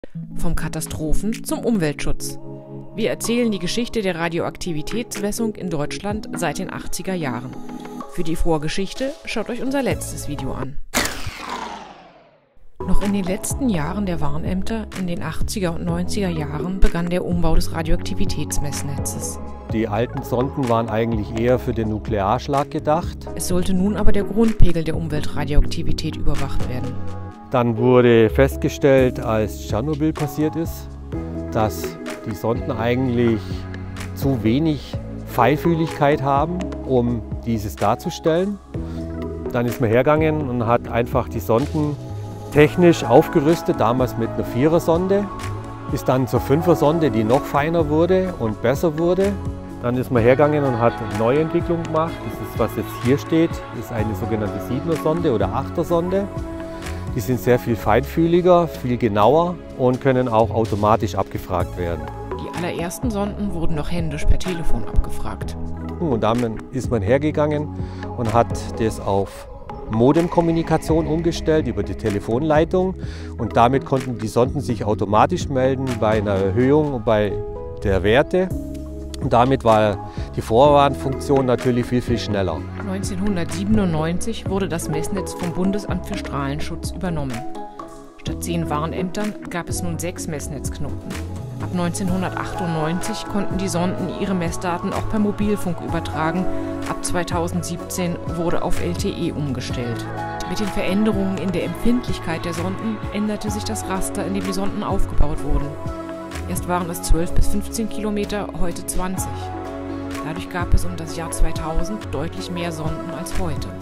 Vom Katastrophen zum Umweltschutz. Wir erzählen die Geschichte der Radioaktivitätsmessung in Deutschland seit den 80er Jahren. Für die Vorgeschichte schaut euch unser letztes Video an. Noch in den letzten Jahren der Warnämter, in den 80er und 90er Jahren, begann der Umbau des Radioaktivitätsmessnetzes. Die alten Sonden waren eigentlich eher für den Nuklearschlag gedacht. Es sollte nun aber der Grundpegel der Umweltradioaktivität überwacht werden. Dann wurde festgestellt, als Tschernobyl passiert ist, dass die Sonden eigentlich zu wenig Feinfühligkeit haben, um dieses darzustellen. Dann ist man hergegangen und hat einfach die Sonden technisch aufgerüstet, damals mit einer 4er-Sonde, ist dann zur 5er-Sonde, die noch feiner wurde und besser wurde. Dann ist man hergegangen und hat eine Neuentwicklung gemacht. Das ist, was jetzt hier steht, ist eine sogenannte 7er-Sonde oder 8er-Sonde. Die sind sehr viel feinfühliger, viel genauer und können auch automatisch abgefragt werden. Die allerersten Sonden wurden noch händisch per Telefon abgefragt. Und dann ist man hergegangen und hat das auf Modemkommunikation umgestellt über die Telefonleitung. Und damit konnten die Sonden sich automatisch melden bei einer Erhöhung bei der Werte. Und damit war die Vorwarnfunktion natürlich viel, viel schneller. 1997 wurde das Messnetz vom Bundesamt für Strahlenschutz übernommen. Statt 10 Warnämtern gab es nun 6 Messnetzknoten. Ab 1998 konnten die Sonden ihre Messdaten auch per Mobilfunk übertragen. Ab 2017 wurde auf LTE umgestellt. Mit den Veränderungen in der Empfindlichkeit der Sonden änderte sich das Raster, in dem die Sonden aufgebaut wurden. Erst waren es 12 bis 15 Kilometer, heute 20. Dadurch gab es um das Jahr 2000 deutlich mehr Sonden als heute.